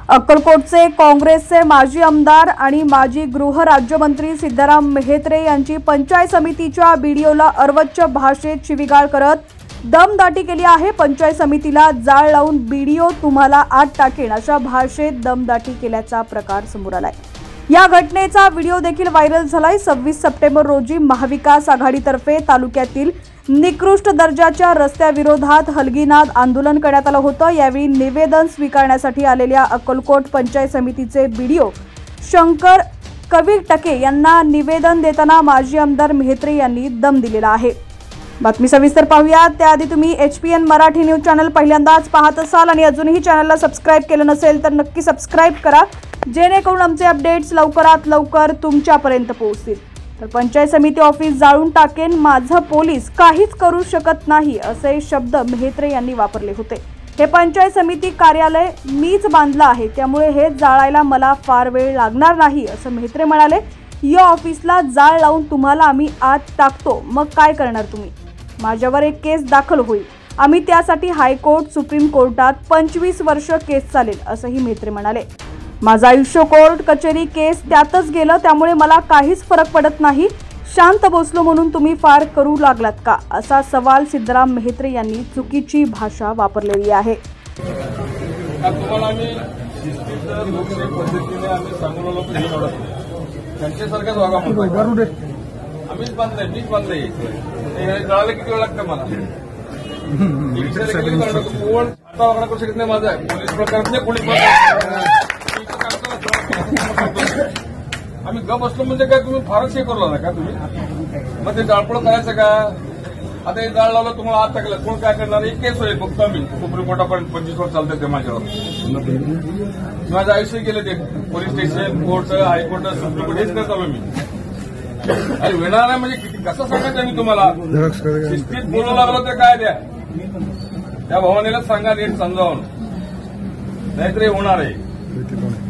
अक्कलकोटचे काँग्रेसचे माजी आमदार आणि माजी गृहराज्यमंत्री सिद्धाराम मेहत्रे यांची पंचायत समितीच्या व्हिडिओला अर्वच्च भाषेत शिवीगाळ करत दमदाटी केली आहे। पंचायत समितीला जाळ लावून व्हिडिओ तुम्हाला आत टाकेन अशा भाषेत दमदाटी केल्याचा प्रकार समोर आलाय। या घटनेचा व्हिडिओ देखील व्हायरल झालाय। 26 सप्टेंबर रोजी महाविकास आघाडीतर्फे तालुक्यातील निकृष्ट दर्जाच्या रस्त्याविरोधात हलगीनाद आंदोलन करण्यात आलं होतं। यावेळी निवेदन स्वीकारण्यासाठी आलेल्या अक्कलकोट पंचायत समितीचे व्हिडिओ शंकर कविटके यांना निवेदन देताना माजी आमदार मेहत्रे यांनी दम दिलेला आहे। बातमी सविस्तर पाहूया। त्याआधी तुम्ही HPN मराठी न्यूज चॅनल पहिल्यांदाच पाहत असाल आणि अजूनही चॅनलला सबस्क्राइब केलं नसेल तर नक्की सबस्क्राइब करा, जेणेकरून आमचे अपडेट्स लवकरात लवकर तुमच्यापर्यंत पोहोचतील। तर पंचायत समिती ऑफिस जाळून टाकेन, माझं पोलीस काहीच करू शकत नाही असे शब्द मेहत्रे यांनी वापरले होते। हे पंचायत समिती कार्यालय मीच बांधलं आहे, त्यामुळे हे जाळायला मला फार वेळ लागणार नाही असं मेहत्रे म्हणाले। या ऑफिसला जाळ लावून तुम्हाला आम्ही आत टाकतो, मग काय करणार तुम्ही? माझ्यावर एक केस दाखल होईल, आम्ही त्यासाठी हायकोर्ट सुप्रीम कोर्टात 25 वर्ष केस चालेल असंही मेहत्रे म्हणाले। माझं आयुष्य कोर्ट कचेरी केस त्यातच गेलं, त्यामुळे मला काहीच फरक पडत नाही। शांत बसलो म्हणून तुम्ही फार करू लागलात का असा सवाल सिद्धाराम मेहत्रे यांनी चुकीची भाषा वापरलेली आहे। तुम्हाला आम्ही लोकशाही पद्धतीने आम्ही सांगून आलो त्यांच्यासारखाच वागा म्हणतो। आम्हीच बांधलंय, मीच बांधलंय, कळायला किती वेळ लागतं मला? कोण आता वागणं करू शकत नाही माझा आहे। पोलीस प्रकार नाही, पोलीस आम्ही गप असलो म्हणजे काय तुम्ही फारच हे करू लागला का तुम्ही? मग ते जाळपोळ करायचं का? आता हे जाळ लावलं तुम्हाला आत टाकलं, कोण काय करणार? एक केस होईल फक्त आम्ही सुप्रीम कोर्टापर्यंत 25 वर्ष चालतात ते माझ्यावर। माझं आयुष्य गेले ते police station, court, high court, supreme court हेच करत आलो मी। अरे वेणार नाही म्हणजे किती कसं सांगायचं मी तुम्हाला? शिस्तीत बोलू लागलो तर काय द्या, त्या भवानीला सांगा नीट समजावून, नाहीतर हे होणार आहे।